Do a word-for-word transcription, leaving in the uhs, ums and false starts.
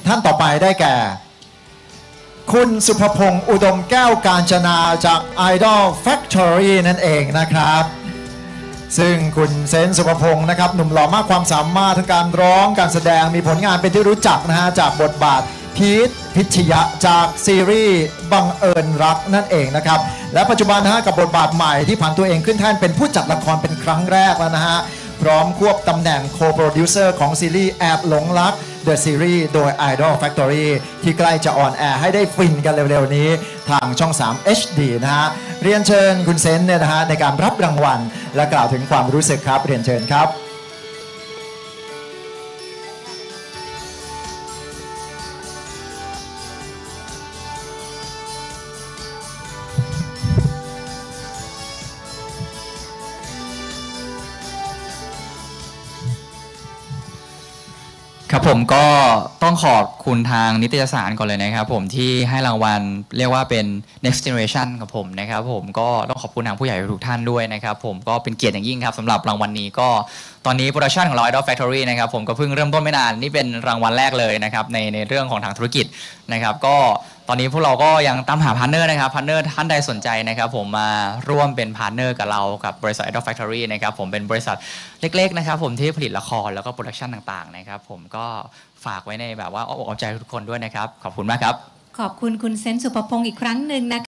ท่านต่อไปได้แก่คุณสุภพงศ์อุดมแก้วกาญจนาจาก Idol Factory นั่นเองนะครับซึ่งคุณเซนสุภพงศ์นะครับหนุ่มหล่อมากความสามารถทั้งการร้องการแสดงมีผลงานเป็นที่รู้จักนะฮะจากบทบาทพีทพิชยะจากซีรีส์บังเอิญรักนั่นเองนะครับและปัจจุบันนะฮะกับบทบาทใหม่ที่ผ่านตัวเองขึ้นแท่นเป็นผู้จัดละครเป็นครั้งแรกแล้วนะฮะพร้อมควบตำแหน่งโคโปรดิวเซอร์ของซีรีส์แอบหลงรัก The Series โดย Idol Factory ที่ใกล้จะออนแอร์ให้ได้ฟินกันเร็วๆนี้ทางช่อง สาม เอช ดี นะฮะเรียนเชิญคุณเซนเนี่ยนะฮะในการรับรางวัลและกล่าวถึงความรู้สึกครับเรียนเชิญครับครับผมก็ต้องขอบคุณทางนิตยสารก่อนเลยนะครับผมที่ให้รางวัลเรียกว่าเป็น next generation กับผมนะครับผมก็ต้องขอบคุณทางผู้ใหญ่ทุกท่านด้วยนะครับผมก็เป็นเกียรติอย่างยิ่งครับสำหรับรางวัลนี้ก็ตอนนี้โปรดักชันของเรา Idol Factory นะครับผมก็เพิ่งเริ่มต้นไม่นานนี่เป็นรางวัลแรกเลยนะครับในในเรื่องของทางธุรกิจนะครับก็ตอนนี้พวกเราก็ยังตามหาพาร์ทเนอร์นะครับพาร์ทเนอร์ท่านใดสนใจนะครับผมมาร่วมเป็นพาร์ทเนอร์กับเรากับบริษัท Idol Factory นะครับผมเป็นบริษัทเล็กๆนะครับผมที่ผลิตละครแล้วก็โปรดักชันต่างๆนะครับผมก็ฝากไว้ในแบบว่าอ้อมอกอ้อมใจทุกคนด้วยนะครับขอบคุณมากครับขอบคุณคุณเซนสุภพงศ์อีกครั้งหนึ่งนะคะ